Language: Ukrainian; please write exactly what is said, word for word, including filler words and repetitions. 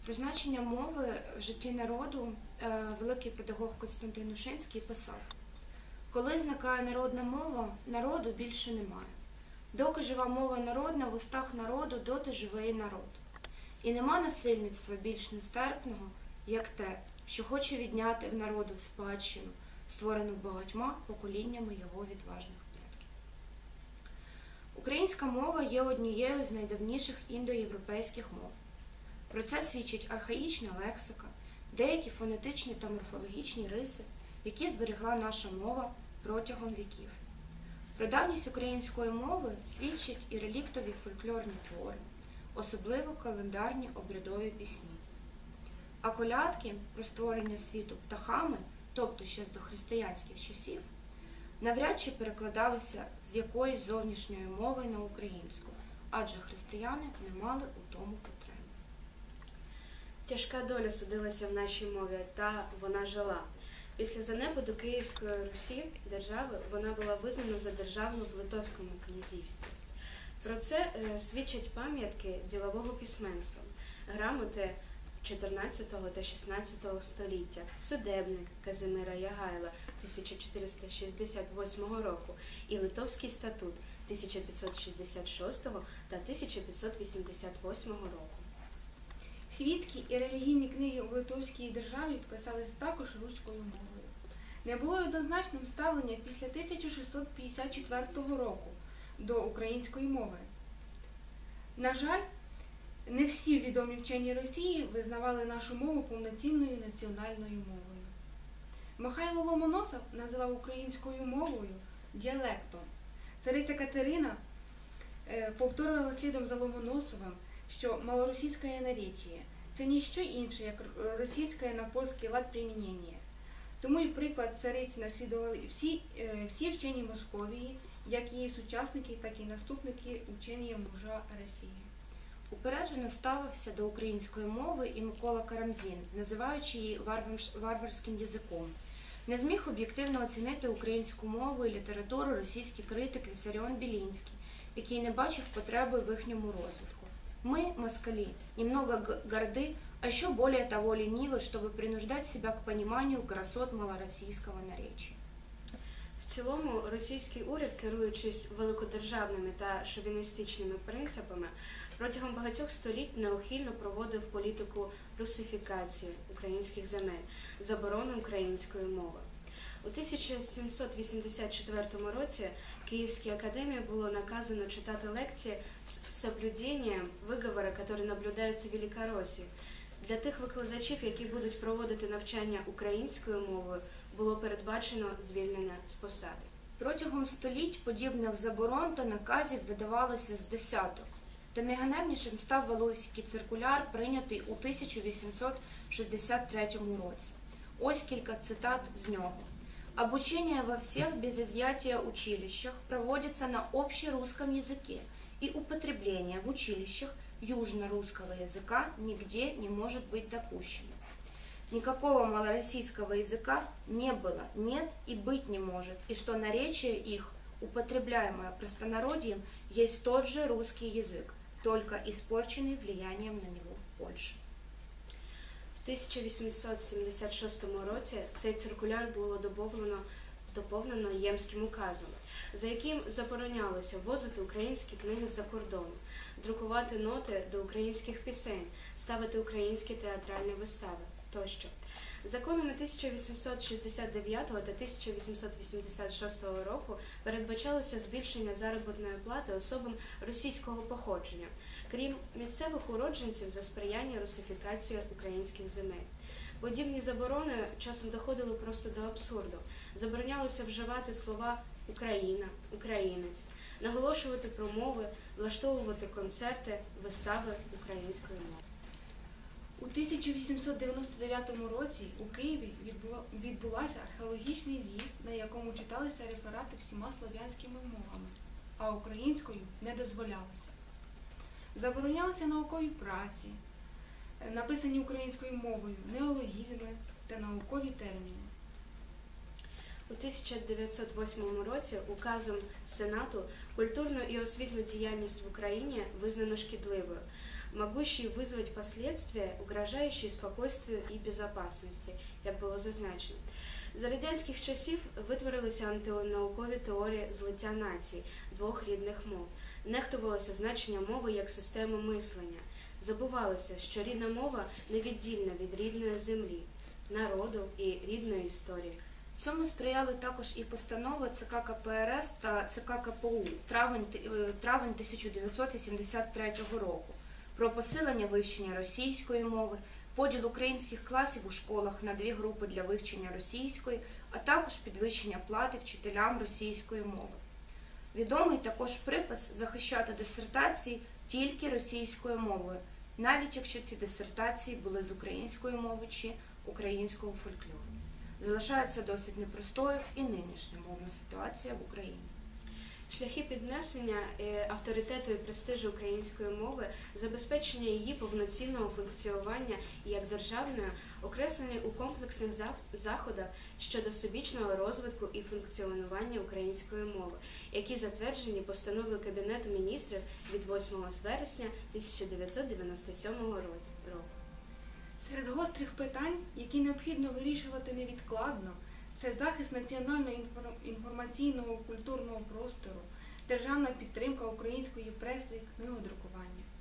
Про значення мови в житті народу великий педагог Костянтин Ушинський писав: «Коли зникає народна мова, народу більше немає. Доки жива мова народна в устах народу, доти живе і народ. І нема насильництва більш нестерпного, як те, що хоче відняти в народу спадщину, створену багатьма поколіннями його відважних предків». Українська мова є однією з найдавніших індоєвропейських мов. Про це свідчить архаїчна лексика, деякі фонетичні та морфологічні риси, які зберегла наша мова протягом віків. Про давність української мови свідчать і реліктові фольклорні твори, особливо календарні обрядові пісні. А колядки про створення світу птахами, тобто ще з дохристиянських часів, навряд чи перекладалися з якоїсь зовнішньої мови на українську, адже християни не мали у тому потреби. Тяжка доля судилася в нашій мові, та вона жила. Після занепаду Київської Русі держави вона була визнана за державну в Литовському князівстві. Про це е, свідчать пам'ятки ділового письменства, грамоти чотирнадцятого та шістнадцятого століття, судебник Казимира Ягайла тисяча чотириста шістдесят восьмого року і Литовський статут тисяча п'ятсот шістдесят шостого та тисяча п'ятсот вісімдесят восьмого року. Світські і релігійні книги у Литовській державі писались також руською мовою. Не було однозначним ставлення після тисяча шістсот п'ятдесят четвертого року до української мови. На жаль, не всі відомі вчені Росії визнавали нашу мову повноцінною національною мовою. Михайло Ломоносов називав українською мовою діалектом. Цариця Катерина повторювала слідом за Ломоносовим, що малоросійське наречие – це ніщо інше, як російське на польський лад примінення. Тому і приклад цариці наслідували всі, всі вчені Московії, як її сучасники, так і наступники учення мужа Росії. Упереджено ставився до української мови і Микола Карамзін, називаючи її варварським язиком. Не зміг об'єктивно оцінити українську мову і літературу російський критик Вісаріон Білінський, який не бачив потреби в їхньому розвитку. Мы, москали, немного горды, а еще более того ленивы, чтобы принуждать себя к пониманию красот малороссийского наречия. В цілому, російський уряд, керуючись великодержавними та шовіністичними принципами, протягом багатьох століть неухильно проводив політику русифікації українських земель, заборону української мови. У тисяча сімсот вісімдесят четвертому році Київській академії було наказано читати лекції з соблюденням виговора, який наблюдається в Великоросії. Для тих викладачів, які будуть проводити навчання українською мовою, було передбачено звільнення з посади. Протягом століть подібних заборон та наказів видавалося з десяток. Та найганебнішим став Валуйський циркуляр, прийнятий у тисяча вісімсот шістдесят третьому році. Ось кілька цитат з нього. «Обучение во всех без изъятия училищах проводится на общерусском языке, и употребление в училищах южно-русского языка нигде не может быть допущено. Никакого малороссийского языка не было, нет и быть не может, и что наречие их, употребляемое простонародьем, есть тот же русский язык, только испорченный влиянием на него Польши». В тисяча вісімсот сімдесят шостому році цей циркуляр було доповнено, доповнено Ємським указом, за яким заборонялося ввозити українські книги з-за кордону, друкувати ноти до українських пісень, ставити українські театральні вистави тощо. Законами тисяча вісімсот шістдесят дев'ятого та тисяча вісімсот вісімдесят шостого року передбачалося збільшення заробітної плати особам російського походження, крім місцевих уродженців за сприяння русифікації українських земель. Подібні заборони часом доходили просто до абсурду. Заборонялося вживати слова «Україна», «Українець», наголошувати про мови, влаштовувати концерти, вистави українською мовою. У тисяча вісімсот дев'яносто дев'ятому році у Києві відбулася археологічний з'їзд, на якому читалися реферати всіма слов'янськими мовами, а українською не дозволялося. Заборонялися наукові праці, написані українською мовою, неологізми та наукові терміни. У тисяча дев'ятсот восьмому році указом Сенату культурну і освітню діяльність в Україні визнано шкідливою, могущий вызвать последствия, угрожающие спокойствию і безопасности, як було зазначено. За радянських часів витворилися антинаукові теорії злиття націй двох рідних мов. Нехтувалося значення мови як системи мислення. Забувалося, що рідна мова невіддільна від рідної землі, народу і рідної історії. Цьому сприяли також і постанови ЦК ка пе ер ес та ЦК ка пе у травень, травень тисяча дев'ятсот вісімдесят третього року про посилення вивчення російської мови, поділ українських класів у школах на дві групи для вивчення російської, а також підвищення плати вчителям російської мови. Відомий також припис захищати дисертації тільки російською мовою, навіть якщо ці дисертації були з української мови чи українського фольклору. Залишається досить непростою і нинішня мовна ситуація в Україні. Шляхи піднесення е, авторитету і престижу української мови, забезпечення її повноцінного функціонування як державної, окреслені у комплексних зах- заходах щодо всебічного розвитку і функціонування української мови, які затверджені постановою Кабінету міністрів від восьмого вересня тисяча дев'ятсот дев'яносто сьомого року. Серед гострих питань, які необхідно вирішувати невідкладно, це захист національного інфор- інформаційного культурного простору, державна підтримка української преси, книгодрукування.